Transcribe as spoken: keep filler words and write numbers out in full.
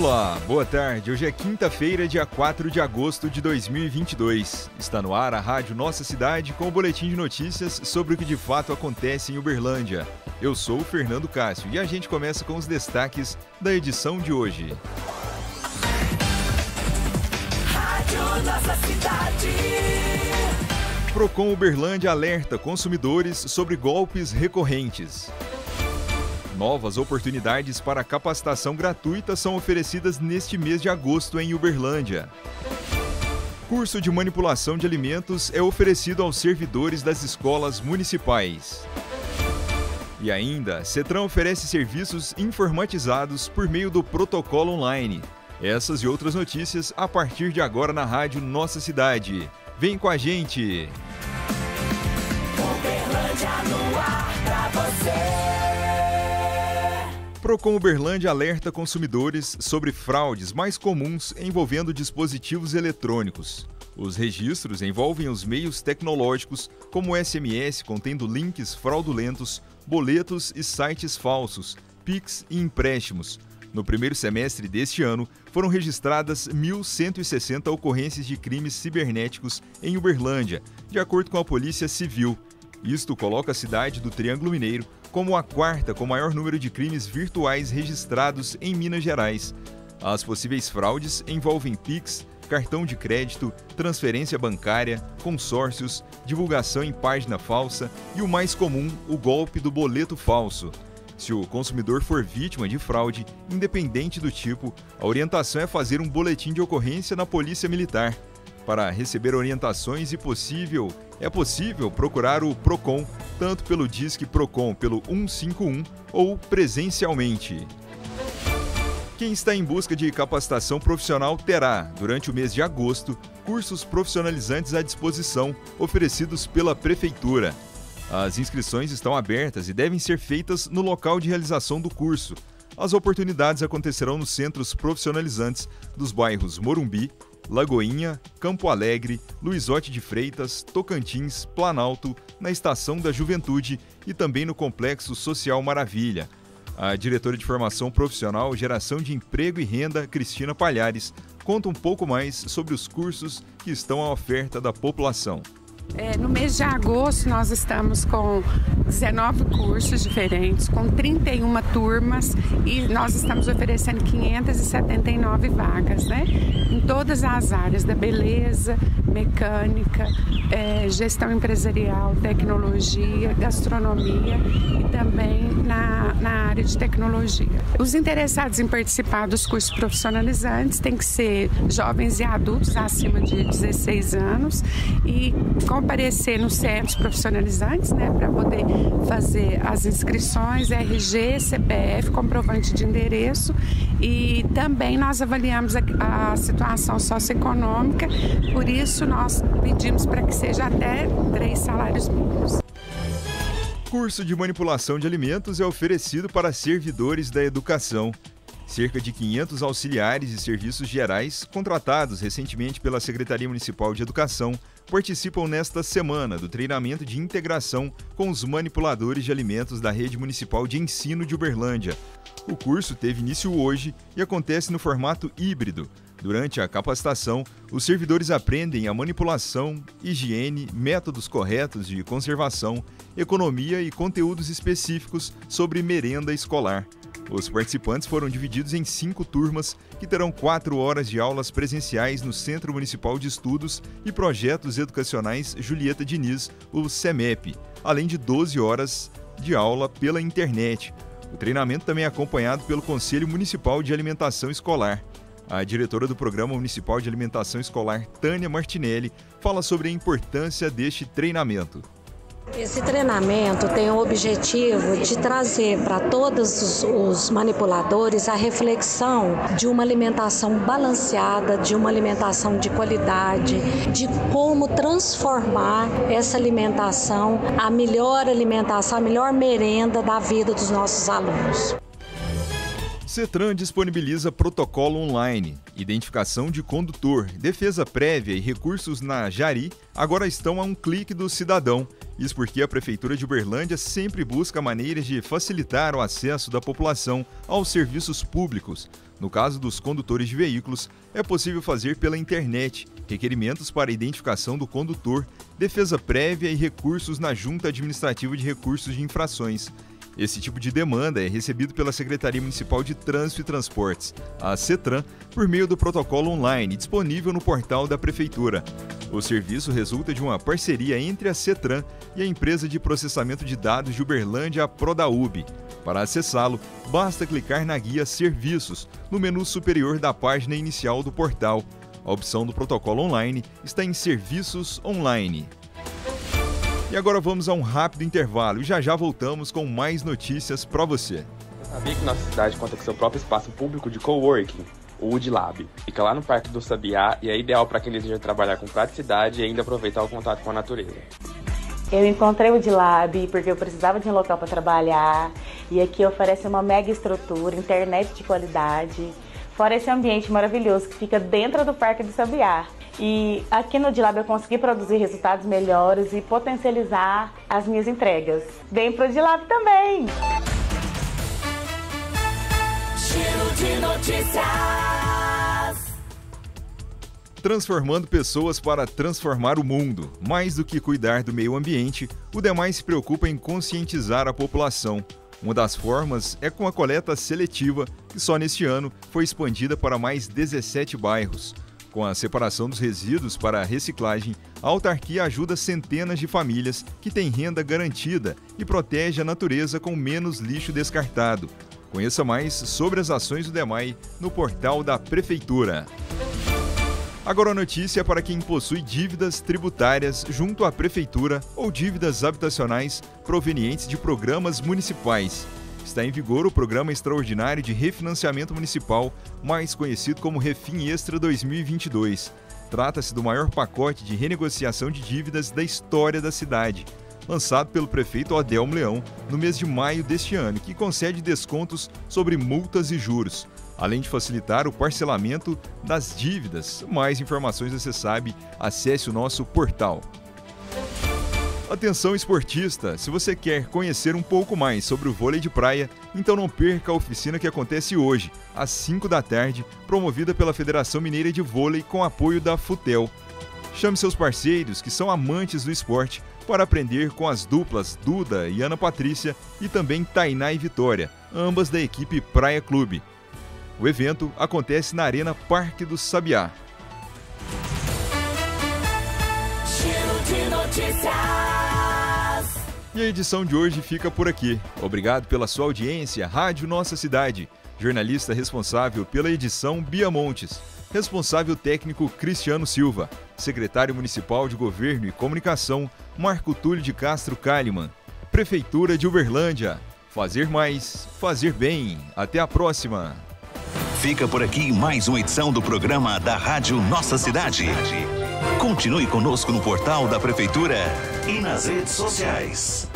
Olá, boa tarde. Hoje é quinta-feira, dia quatro de agosto de dois mil e vinte e dois. Está no ar a Rádio Nossa Cidade com o boletim de notícias sobre o que de fato acontece em Uberlândia. Eu sou o Fernando Cássio e a gente começa com os destaques da edição de hoje. Rádio Nossa Cidade. Procon Uberlândia alerta consumidores sobre golpes recorrentes. Novas oportunidades para capacitação gratuita são oferecidas neste mês de agosto em Uberlândia. Curso de manipulação de alimentos é oferecido aos servidores das escolas municipais. E ainda, Cetran oferece serviços informatizados por meio do protocolo online. Essas e outras notícias a partir de agora na Rádio Nossa Cidade. Vem com a gente! Uberlândia no ar pra você! Procon Uberlândia alerta consumidores sobre fraudes mais comuns envolvendo dispositivos eletrônicos. Os registros envolvem os meios tecnológicos, como S M S contendo links fraudulentos, boletos e sites falsos, Pix e empréstimos. No primeiro semestre deste ano, foram registradas mil cento e sessenta ocorrências de crimes cibernéticos em Uberlândia, de acordo com a Polícia Civil. Isto coloca a cidade do Triângulo Mineiro como a quarta com maior número de crimes virtuais registrados em Minas Gerais. As possíveis fraudes envolvem Pix, cartão de crédito, transferência bancária, consórcios, divulgação em página falsa e o mais comum, o golpe do boleto falso. Se o consumidor for vítima de fraude, independente do tipo, a orientação é fazer um boletim de ocorrência na Polícia Militar. Para receber orientações e possível, é possível procurar o Procon, tanto pelo Disque Procon pelo um cinco um ou presencialmente. Quem está em busca de capacitação profissional terá, durante o mês de agosto, cursos profissionalizantes à disposição, oferecidos pela Prefeitura. As inscrições estão abertas e devem ser feitas no local de realização do curso. As oportunidades acontecerão nos centros profissionalizantes dos bairros Morumbi, Lagoinha, Campo Alegre, Luizote de Freitas, Tocantins, Planalto, na Estação da Juventude e também no Complexo Social Maravilha. A diretora de Formação Profissional, Geração de Emprego e Renda, Cristina Palhares, conta um pouco mais sobre os cursos que estão à oferta da população. É, no mês de agosto nós estamos com dezenove cursos diferentes, com trinta e uma turmas e nós estamos oferecendo quinhentas e setenta e nove vagas, né? Em todas as áreas da beleza, mecânica, é, gestão empresarial, tecnologia, gastronomia e também na, na área de tecnologia. Os interessados em participar dos cursos profissionalizantes têm que ser jovens e adultos acima de dezesseis anos e comparecer nos centros profissionalizantes, né, para poder fazer as inscrições, R G, C P F, comprovante de endereço e também nós avaliamos a, a situação socioeconômica, por isso nós pedimos para que seja até três salários mínimos. Curso de manipulação de alimentos é oferecido para servidores da educação. Cerca de quinhentos auxiliares de serviços gerais, contratados recentemente pela Secretaria Municipal de Educação, participam nesta semana do treinamento de integração com os manipuladores de alimentos da Rede Municipal de Ensino de Uberlândia. O curso teve início hoje e acontece no formato híbrido. Durante a capacitação, os servidores aprendem a manipulação, higiene, métodos corretos de conservação, economia e conteúdos específicos sobre merenda escolar. Os participantes foram divididos em cinco turmas que terão quatro horas de aulas presenciais no Centro Municipal de Estudos e Projetos Educacionais Julieta Diniz, o CEMEP, além de doze horas de aula pela internet. O treinamento também é acompanhado pelo Conselho Municipal de Alimentação Escolar. A diretora do Programa Municipal de Alimentação Escolar, Tânia Martinelli, fala sobre a importância deste treinamento. Esse treinamento tem o objetivo de trazer para todos os, os manipuladores a reflexão de uma alimentação balanceada, de uma alimentação de qualidade, de como transformar essa alimentação, a melhor alimentação, a melhor merenda da vida dos nossos alunos. CETRAN disponibiliza protocolo online, identificação de condutor, defesa prévia e recursos na Jari agora estão a um clique do cidadão. Isso porque a Prefeitura de Uberlândia sempre busca maneiras de facilitar o acesso da população aos serviços públicos. No caso dos condutores de veículos, é possível fazer pela internet requerimentos para identificação do condutor, defesa prévia e recursos na Junta Administrativa de Recursos de Infrações. Esse tipo de demanda é recebido pela Secretaria Municipal de Trânsito e Transportes, a CETRAN, por meio do protocolo online disponível no portal da Prefeitura. O serviço resulta de uma parceria entre a CETRAN e a empresa de processamento de dados de Uberlândia, a Prodaub. Para acessá-lo, basta clicar na guia Serviços, no menu superior da página inicial do portal. A opção do protocolo online está em Serviços Online. E agora vamos a um rápido intervalo e já já voltamos com mais notícias para você. Você sabia que nossa cidade conta com seu próprio espaço público de coworking, o Wood Lab? Fica lá no Parque do Sabiá e é ideal para quem deseja trabalhar com praticidade e ainda aproveitar o contato com a natureza. Eu encontrei o Wood Lab porque eu precisava de um local para trabalhar e aqui oferece uma mega estrutura, internet de qualidade, fora esse ambiente maravilhoso que fica dentro do Parque do Sabiá. E aqui no Wood Lab eu consegui produzir resultados melhores e potencializar as minhas entregas. Vem pro Wood Lab também! Giro de notícias. Transformando pessoas para transformar o mundo. Mais do que cuidar do meio ambiente, o DEMAI se preocupa em conscientizar a população. Uma das formas é com a coleta seletiva, que só neste ano foi expandida para mais dezessete bairros. Com a separação dos resíduos para a reciclagem, a autarquia ajuda centenas de famílias que têm renda garantida e protege a natureza com menos lixo descartado. Conheça mais sobre as ações do DEMAI no portal da Prefeitura. Agora a notícia para quem possui dívidas tributárias junto à Prefeitura ou dívidas habitacionais provenientes de programas municipais. Está em vigor o Programa Extraordinário de Refinanciamento Municipal, mais conhecido como Refin Extra dois mil e vinte e dois. Trata-se do maior pacote de renegociação de dívidas da história da cidade, lançado pelo prefeito Adelmo Leão no mês de maio deste ano, que concede descontos sobre multas e juros, além de facilitar o parcelamento das dívidas. Mais informações você sabe, acesse o nosso portal. Atenção esportista, se você quer conhecer um pouco mais sobre o vôlei de praia, então não perca a oficina que acontece hoje, às cinco da tarde, promovida pela Federação Mineira de Vôlei com apoio da Futel. Chame seus parceiros que são amantes do esporte para aprender com as duplas Duda e Ana Patrícia e também Tainá e Vitória, ambas da equipe Praia Clube. O evento acontece na Arena Parque do Sabiá. Giro de notícias. E a edição de hoje fica por aqui. Obrigado pela sua audiência, Rádio Nossa Cidade. Jornalista responsável pela edição, Bia Montes. Responsável técnico, Cristiano Silva. Secretário Municipal de Governo e Comunicação, Marco Túlio de Castro Kalimann. Prefeitura de Uberlândia. Fazer mais, fazer bem. Até a próxima. Fica por aqui mais uma edição do programa da Rádio Nossa Cidade. Continue conosco no portal da Prefeitura e nas redes sociais.